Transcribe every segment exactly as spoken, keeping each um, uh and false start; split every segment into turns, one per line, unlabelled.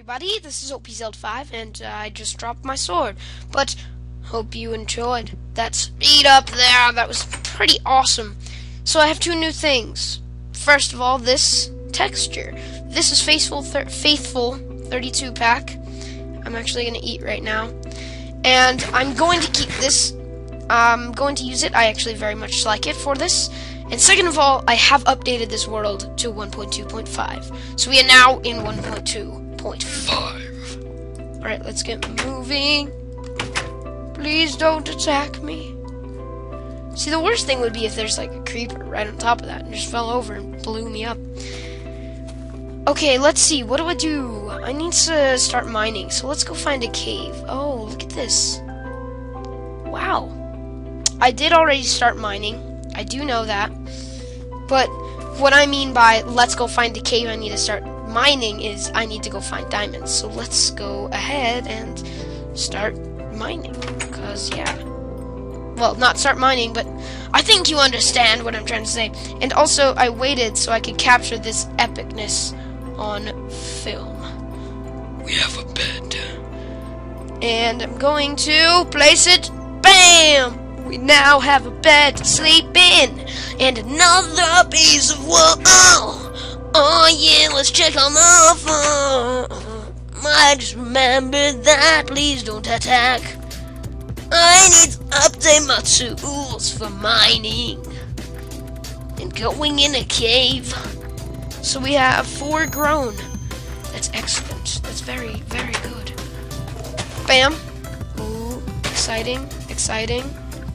everybody, this is O P Zeld five, and uh, I just dropped my sword, but hope you enjoyed that speed up there. That was pretty awesome. So I have two new things. First of all, this texture. This is Faithful thir Faithful thirty-two pack. I'm actually going to eat right now, and I'm going to keep this. I'm going to use it. I actually very much like it for this. And second of all, I have updated this world to one point two point five. So we are now in one point two point five. Alright, let's get moving. Please don't attack me. See, the worst thing would be if there's like a creeper right on top of that and just fell over and blew me up. Okay, let's see. What do I do? I need to start mining. So let's go find a cave. Oh, look at this. Wow. I did already start mining. I do know that, but what I mean by let's go find the cave I need to start mining is I need to go find diamonds. So let's go ahead and start mining, because yeah, well, not start mining, but I think you understand what I'm trying to say. And also I waited so I could capture this epicness on film. We have a bed, and I'm going to place it. Bam! We now have a bed to sleep in, and another piece of wall. Oh, oh yeah, let's check on the phone. I just remembered that. Please don't attack. I need to update my tools for mining and going in a cave. So we have four grown. That's excellent. That's very, very good. Bam. Ooh, exciting, exciting.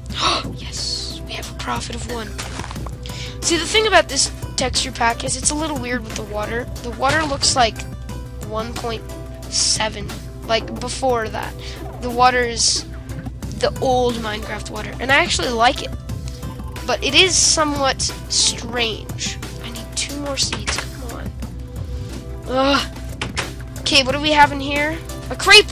Yes, we have a profit of one. See, the thing about this texture pack is it's a little weird with the water. The water looks like one point seven, like before that. The water is the old Minecraft water, and I actually like it. But it is somewhat strange. I need two more seeds, come on. Ugh. Okay, what do we have in here? A creep!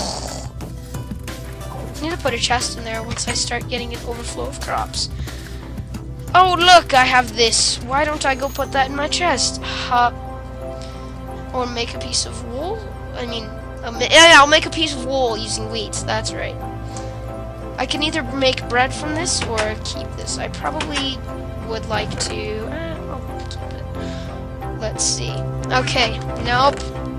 I need to put a chest in there once I start getting an overflow of crops. Oh, look, I have this. Why don't I go put that in my chest? Uh, or make a piece of wool? I mean, um, yeah, I'll make a piece of wool using wheat. That's right. I can either make bread from this or keep this. I probably would like to... Eh, I'll keep it. Let's see. Okay, nope.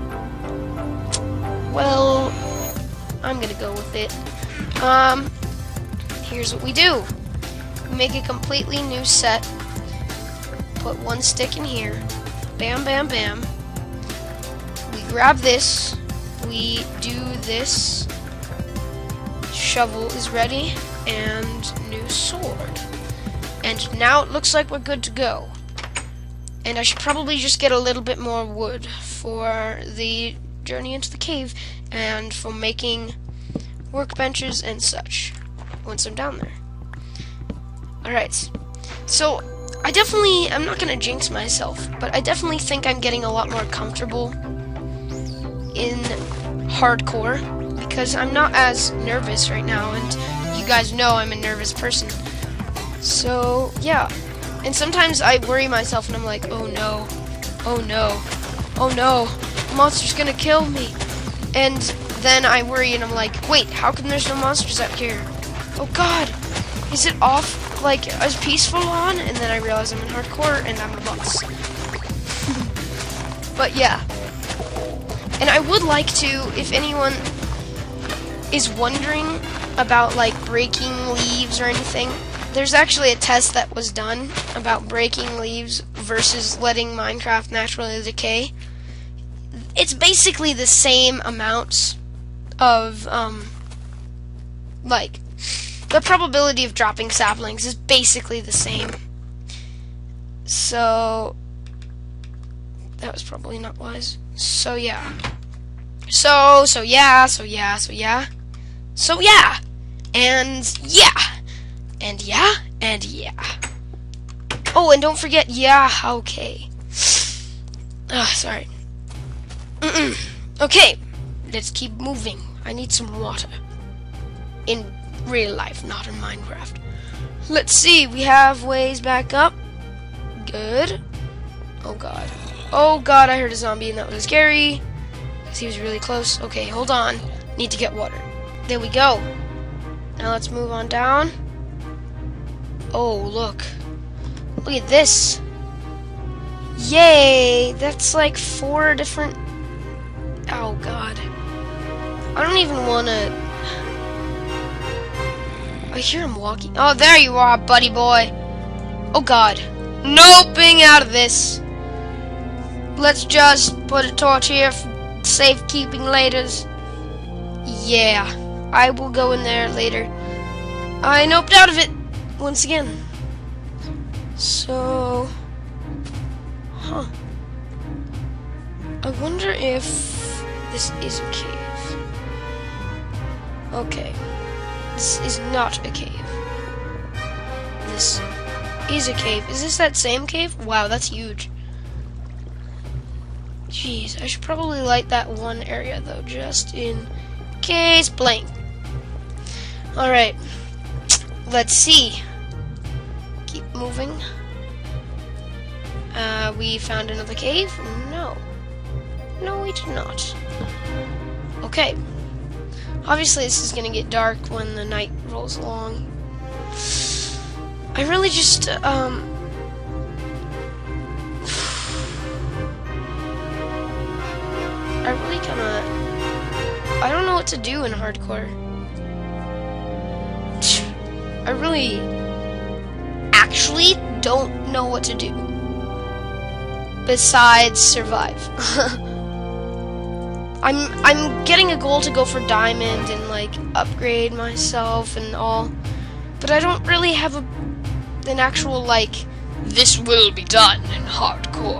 Well, I'm gonna go with it. Um, here's what we do. We make a completely new set. Put one stick in here. Bam, bam, bam. We grab this. We do this. Shovel is ready. And new sword. And now it looks like we're good to go. And I should probably just get a little bit more wood for the journey into the cave and for making workbenches and such once I'm down there. Alright, so I definitely, I'm not gonna jinx myself, but I definitely think I'm getting a lot more comfortable in hardcore because I'm not as nervous right now, and you guys know I'm a nervous person. So yeah, and sometimes I worry myself and I'm like, oh no, oh no, oh no, the monster's gonna kill me. And then I worry and I'm like, wait, how come there's no monsters out here? Oh god, is it off, like, as peaceful on? And then I realize I'm in hardcore and I'm a boss. But yeah. And I would like to, if anyone is wondering about, like, breaking leaves or anything, there's actually a test that was done about breaking leaves versus letting Minecraft naturally decay. It's basically the same amounts of, um, like, the probability of dropping saplings is basically the same. So, that was probably not wise. So, yeah. So, so, yeah, so, yeah, so, yeah. So, yeah. And, yeah. And, yeah, and, yeah. Oh, and don't forget, yeah, okay. Ah, sorry. Mm-mm. Okay, let's keep moving. I need some water. In real life, not in Minecraft. Let's see, we have ways back up. Good. Oh god. Oh god, I heard a zombie and that was scary. because he was really close. Okay, hold on. Need to get water. There we go. Now let's move on down. Oh, look. Look at this. Yay! That's like four different... Oh, God. I don't even want to... I hear him walking. Oh, there you are, buddy boy. Oh, God. Noping out of this. Let's just put a torch here for safekeeping laters. Yeah. I will go in there later. I noped out of it once again. So... Huh. I wonder if this is a cave. Okay. This is not a cave. This is a cave. Is this that same cave? Wow, that's huge. Jeez, I should probably light that one area though, just in case blank. Alright. Let's see. Keep moving. Uh, we found another cave? No. No, we did not. Okay. Obviously, this is gonna get dark when the night rolls along. I really just, um... I really kinda... I don't know what to do in hardcore. I really... actually don't know what to do. Besides survive. I'm I'm getting a goal to go for diamond and like upgrade myself and all, but I don't really have a an actual like this will be done in hardcore.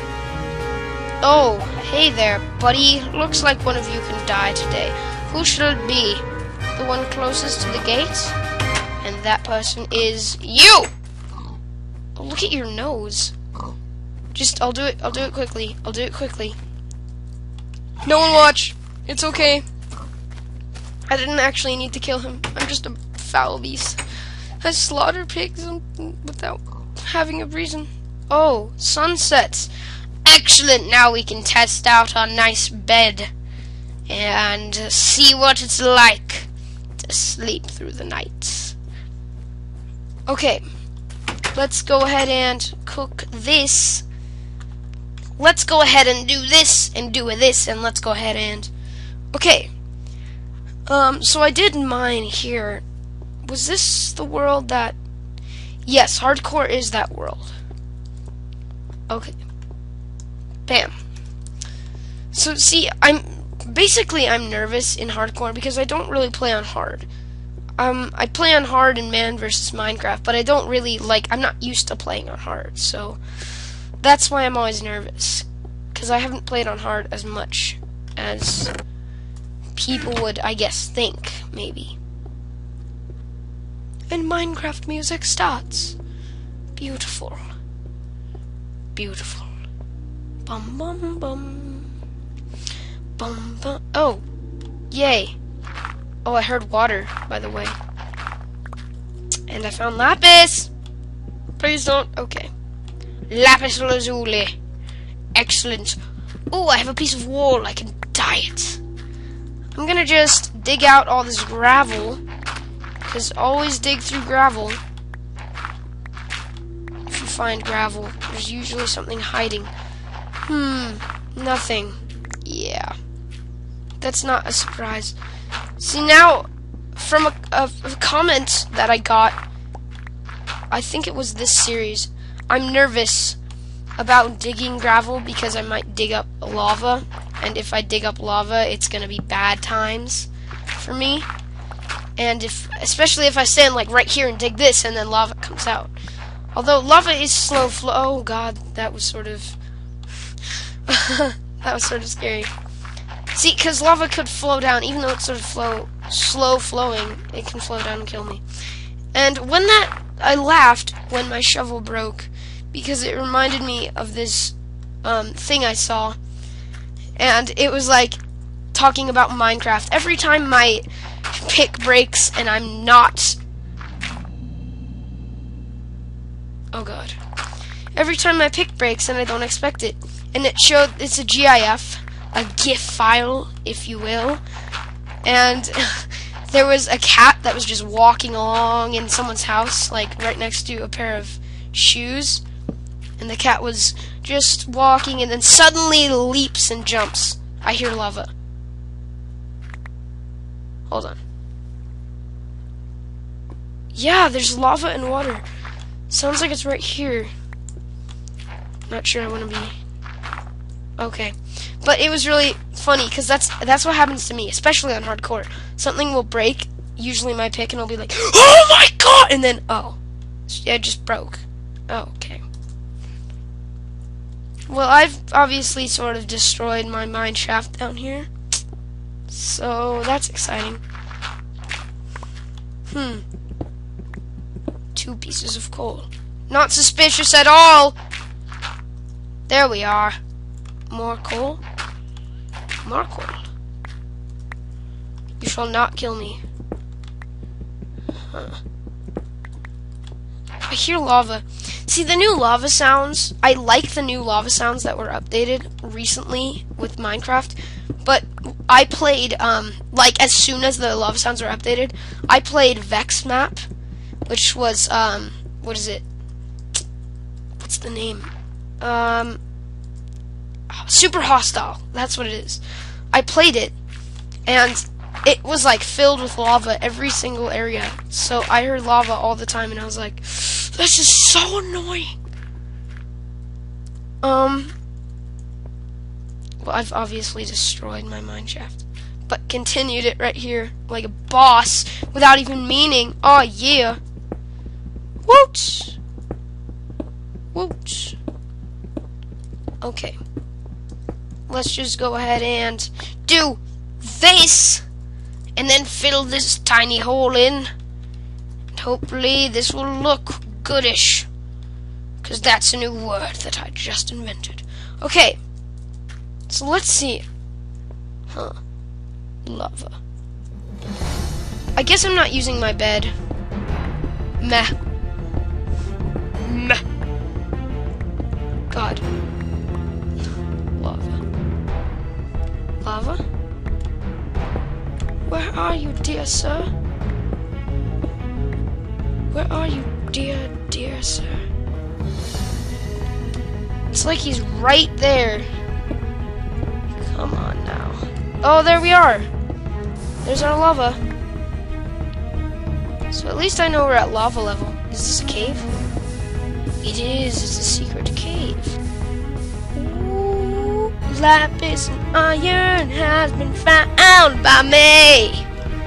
Oh, hey there, buddy. Looks like one of you can die today. Who should it be? The one closest to the gate? And that person is you. Oh, look at your nose. Just, I'll do it, I'll do it quickly. I'll do it quickly. No one watch. It's okay. I didn't actually need to kill him. I'm just a foul beast. I slaughter pigs without having a reason. Oh, sunsets. Excellent. Now we can test out our nice bed and see what it's like to sleep through the night. Okay. Let's go ahead and cook this. Let's go ahead and do this, and do this, and let's go ahead and... Okay. Um, so I did mine here. Was this the world that... Yes, hardcore is that world. Okay. Bam. So, see, I'm... Basically, I'm nervous in hardcore because I don't really play on hard. Um, I play on hard in Man versus. Minecraft, but I don't really, like, I'm not used to playing on hard, so... That's why I'm always nervous, because I haven't played on hard as much as people would, I guess, think, maybe. And Minecraft music starts. Beautiful. Beautiful. Bum bum bum. Bum bum. Oh, yay. Oh, I heard water, by the way. And I found lapis. Please don't. Okay. Lapis lazuli. Excellent. Oh, I have a piece of wall. I can dye it. I'm gonna just dig out all this gravel. Because always dig through gravel. If you find gravel, there's usually something hiding. Hmm. Nothing. Yeah. That's not a surprise. See, now, from a, a, a comment that I got, I think it was this series, I'm nervous about digging gravel because I might dig up lava, and if I dig up lava, it's gonna be bad times for me. And if, especially if I stand like right here and dig this, and then lava comes out. Although lava is slow flow. Oh God, that was sort of that was sort of scary. See, because lava could flow down, even though it's sort of flow slow flowing, it can flow down and kill me. And when that, I laughed when my shovel broke, because it reminded me of this um, thing I saw, and it was like talking about Minecraft. Every time my pick breaks and I'm not... Oh God. Every time my pick breaks and I don't expect it, and it showed, it's a GIF a GIF file, if you will, and there was a cat that was just walking along in someone's house, like right next to a pair of shoes, and the cat was just walking and then suddenly leaps and jumps. I hear lava. Hold on. Yeah, there's lava and water. Sounds like it's right here. Not sure I want to be. Okay. But it was really funny, because that's that's what happens to me, especially on hardcore. Something will break, usually my pick, and I'll be like, oh my god! And then, oh. Yeah, it just broke. Oh, okay. Well, I've obviously sort of destroyed my mine shaft down here. So, that's exciting. Hmm. Two pieces of coal. Not suspicious at all! There we are. More coal. More coal. You shall not kill me. Huh. I hear lava. See, the new lava sounds, I like the new lava sounds that were updated recently with Minecraft, but I played, um, like, as soon as the lava sounds were updated, I played Vex Map, which was, um, what is it? What's the name? Um, Super Hostile. That's what it is. I played it, and it was, like, filled with lava every single area, so I heard lava all the time, and I was like, this is so annoying. Um, well, I've obviously destroyed my mineshaft, but continued it right here like a boss without even meaning. Oh yeah. Woot! Woot! Okay. Let's just go ahead and do this, and then fill this tiny hole in, and hopefully this will look goodish, because that's a new word that I just invented. Okay, so let's see. Huh. Lava. I guess I'm not using my bed. Meh. Meh. God. Lava. Lava? Where are you, dear sir? Where are you, dear, dear sir? It's like he's right there. Come on now. Oh, there we are. There's our lava. So at least I know we're at lava level. Is this a cave? It is. It's a secret cave. Ooh, lapis and iron has been found by me.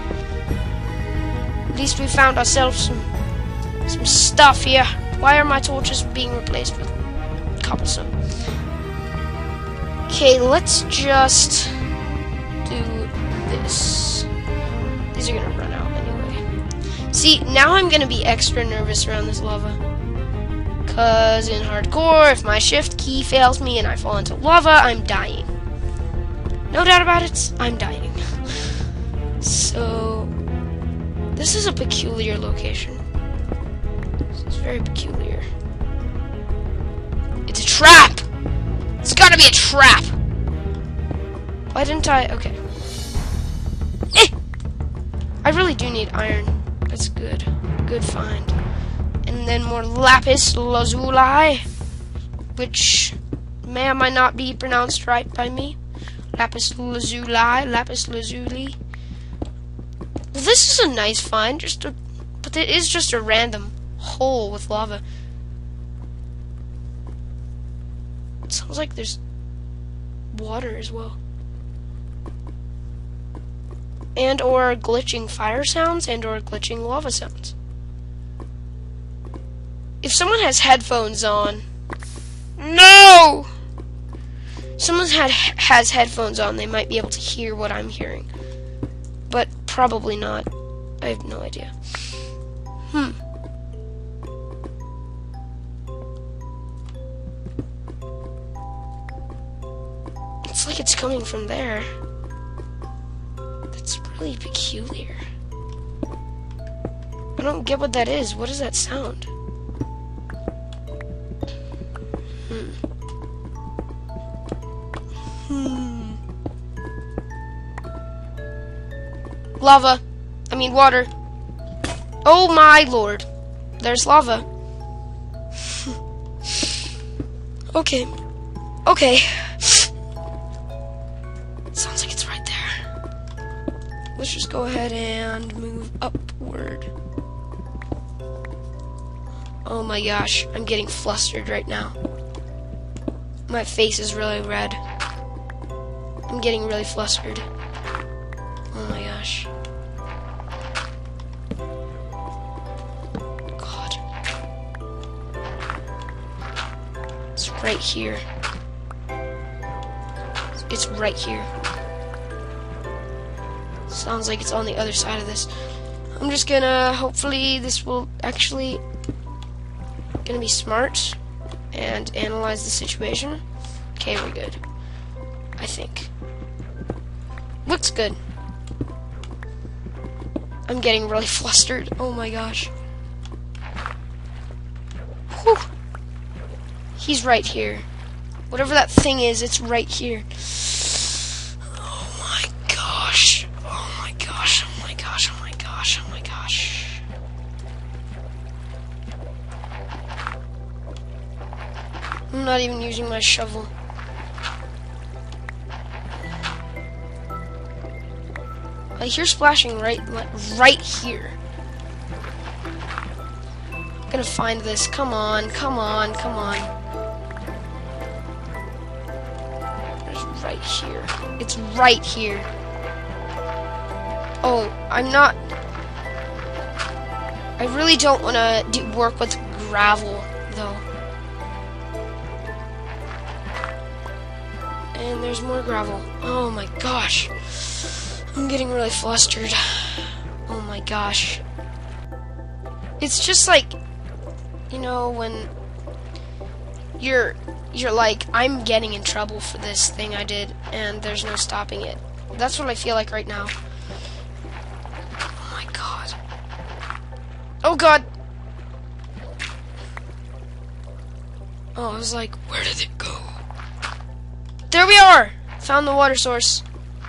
At least we found ourselves some some stuff here. Why are my torches being replaced with cobblestone? Okay, let's just do this. These are gonna run out anyway. See, now I'm gonna be extra nervous around this lava. Cause in hardcore, if my shift key fails me and I fall into lava, I'm dying. No doubt about it, I'm dying. So, this is a peculiar location. This is very peculiar. It's a trap! It's gotta be a trap! Why didn't I? Okay. Eh! I really do need iron. That's good. Good find. And then more lapis lazuli, which may or may not be pronounced right by me. Lapis lazuli, lapis lazuli. Well, this is a nice find, just a, but it is just a random hole with lava. It sounds like there's water as well. And or glitching fire sounds and or glitching lava sounds. If someone has headphones on, no! Someone had has headphones on, they might be able to hear what I'm hearing. But probably not. I have no idea. Hmm. It's like it's coming from there. That's really peculiar. I don't get what that is. What does that sound? Hmm. Hmm. Lava. I mean water. Oh my lord. There's lava. Okay. Okay. Sounds like it's right there. Let's just go ahead and move upward. Oh my gosh, I'm getting flustered right now. My face is really red. I'm getting really flustered. Oh my gosh. God. It's right here. It's right here. Sounds like it's on the other side of this. I'm just gonna, hopefully this will actually gonna be smart and analyze the situation. Okay, we're good. I think. Looks good. I'm getting really flustered. Oh my gosh. Whew. He's right here. Whatever that thing is, it's right here. Oh my gosh. Oh my gosh. Oh my gosh. Oh my gosh. Oh my gosh. I'm not even using my shovel. I hear splashing right, right here. I'm gonna find this. Come on, come on, come on. It's right here. It's right here. Oh, I'm not. I really don't want to do work with gravel, though. And there's more gravel. Oh my gosh. I'm getting really flustered. Oh my gosh. It's just like, you know, when you're you're like, I'm getting in trouble for this thing I did, and there's no stopping it. That's what I feel like right now. Oh my god. Oh god. Oh, I was like, where did it go? There we are! Found the water source.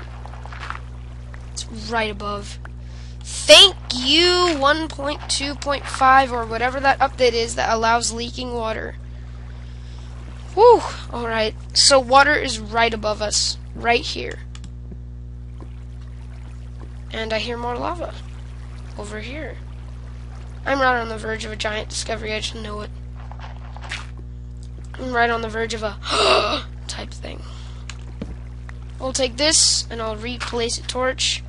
It's right above. Thank you, one point two point five or whatever that update is that allows leaking water. Whew! Alright, so water is right above us. Right here. And I hear more lava. Over here. I'm right on the verge of a giant discovery, I just know it. I'm right on the verge of a type thing. I'll take this and I'll replace a torch.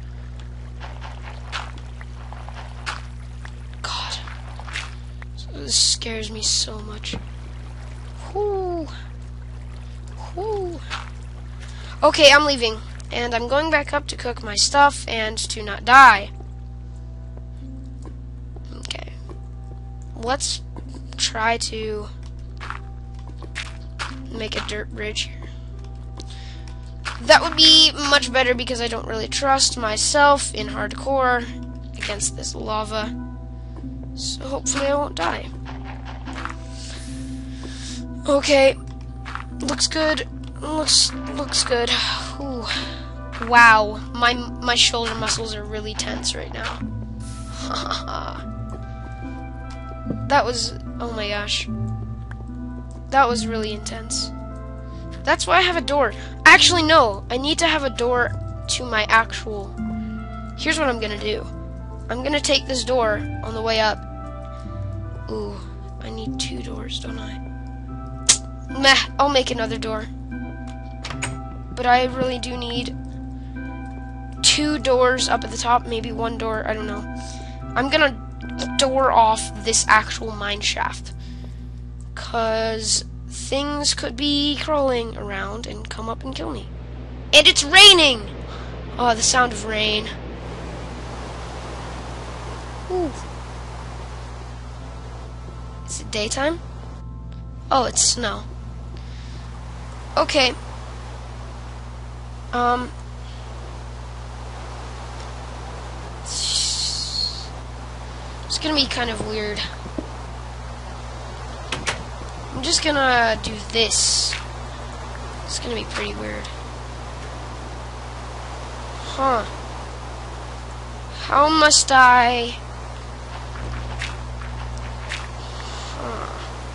God. This scares me so much. Whoo. Whoo. Okay, I'm leaving. And I'm going back up to cook my stuff and to not die. Okay. Let's try to make a dirt bridge here. That would be much better because I don't really trust myself in hardcore against this lava. So hopefully I won't die. Okay. Looks good. Looks looks good. Ooh. Wow. My my shoulder muscles are really tense right now. That was, oh my gosh. That was really intense. That's why I have a door. Actually, no. I need to have a door to my actual... Here's what I'm gonna do. I'm gonna take this door on the way up. Ooh, I need two doors, don't I? Meh, I'll make another door. But I really do need two doors up at the top, maybe one door, I don't know. I'm gonna door off this actual mine shaft. Cause things could be crawling around and come up and kill me. And it's raining! Oh, the sound of rain. Ooh. Is it daytime? Oh, it's snow. Okay. Um. It's gonna be kind of weird. I'm just gonna do this. It's gonna be pretty weird. Huh. How must I... Huh.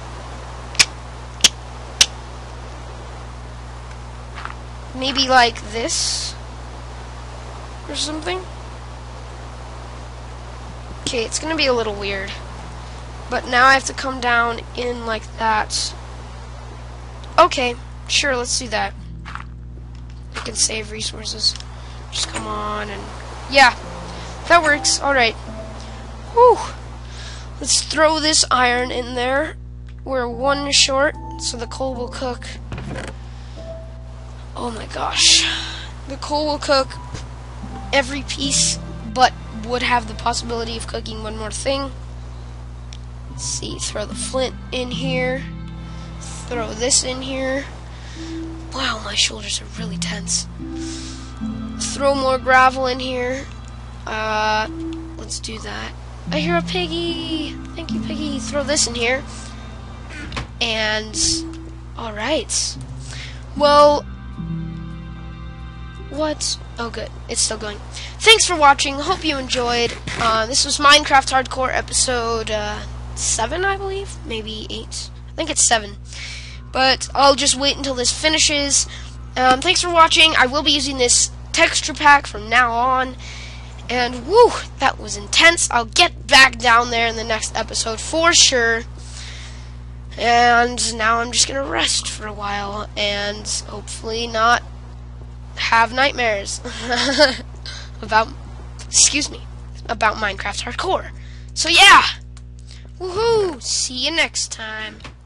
Maybe like this? Or something? Okay, it's gonna be a little weird. But now I have to come down in like that. Okay, sure, let's do that. I can save resources. Just come on and... Yeah, that works. Alright. Whew. Let's throw this iron in there. We're one short, so the coal will cook. Oh my gosh. The coal will cook every piece, but would have the possibility of cooking one more thing. Let's see, throw the flint in here. Throw this in here. Wow, my shoulders are really tense. Throw more gravel in here. Uh, let's do that. I hear a piggy. Thank you, piggy. Throw this in here. And, alright. Well, what? Oh, good. It's still going. Thanks for watching. Hope you enjoyed. Uh, this was Minecraft Hardcore episode uh, seven, I believe. Maybe eight. I think it's seven. But I'll just wait until this finishes. Um, thanks for watching. I will be using this texture pack from now on. And, woo, that was intense. I'll get back down there in the next episode for sure. And now I'm just going to rest for a while. And hopefully not have nightmares about, excuse me, about Minecraft Hardcore. So, yeah. Woohoo. See you next time.